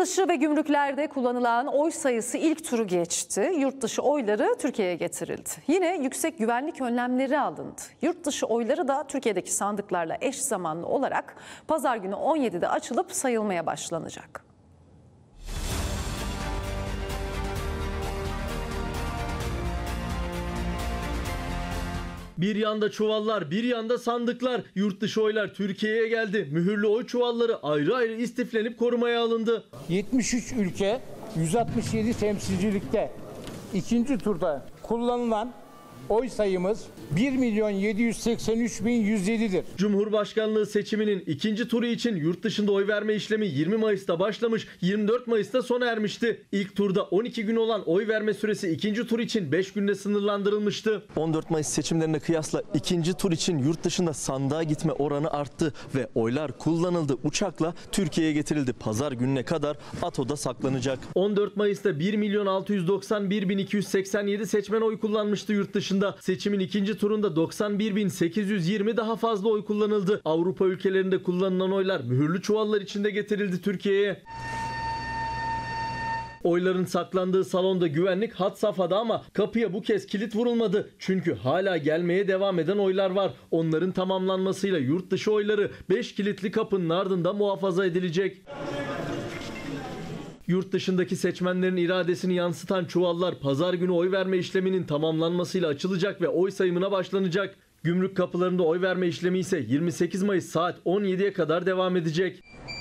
dışı ve gümrüklerde kullanılan oy sayısı ilk turu geçti. Yurt dışı oyları Türkiye'ye getirildi. Yine yüksek güvenlik önlemleri alındı. Yurt dışı oyları da Türkiye'deki sandıklarla eş zamanlı olarak pazar günü 17'de açılıp sayılmaya başlanacak. Bir yanda çuvallar, bir yanda sandıklar. Yurt dışı oylar Türkiye'ye geldi. Mühürlü oy çuvalları ayrı ayrı istiflenip korumaya alındı. 73 ülke, 167 temsilcilikte ikinci turda kullanılan oy sayımız 1.783.107'dir. Cumhurbaşkanlığı seçiminin ikinci turu için yurt dışında oy verme işlemi 20 Mayıs'ta başlamış, 24 Mayıs'ta sona ermişti. İlk turda 12 gün olan oy verme süresi ikinci tur için 5 günde sınırlandırılmıştı. 14 Mayıs seçimlerine kıyasla ikinci tur için yurt dışında sandığa gitme oranı arttı ve oylar kullanıldı. Uçakla Türkiye'ye getirildi. Pazar gününe kadar ATO'da saklanacak. 14 Mayıs'ta 1.691.287 seçmen oy kullanmıştı yurt dışında. Seçimin ikinci turunda 91.820 daha fazla oy kullanıldı. Avrupa ülkelerinde kullanılan oylar mühürlü çuvallar içinde getirildi Türkiye'ye. Oyların saklandığı salonda güvenlik had safhada ama kapıya bu kez kilit vurulmadı. Çünkü hala gelmeye devam eden oylar var. Onların tamamlanmasıyla yurt dışı oyları 5 kilitli kapının ardında muhafaza edilecek. Yurt dışındaki seçmenlerin iradesini yansıtan çuvallar pazar günü oy verme işleminin tamamlanmasıyla açılacak ve oy sayımına başlanacak. Gümrük kapılarında oy verme işlemi ise 28 Mayıs saat 17'ye kadar devam edecek.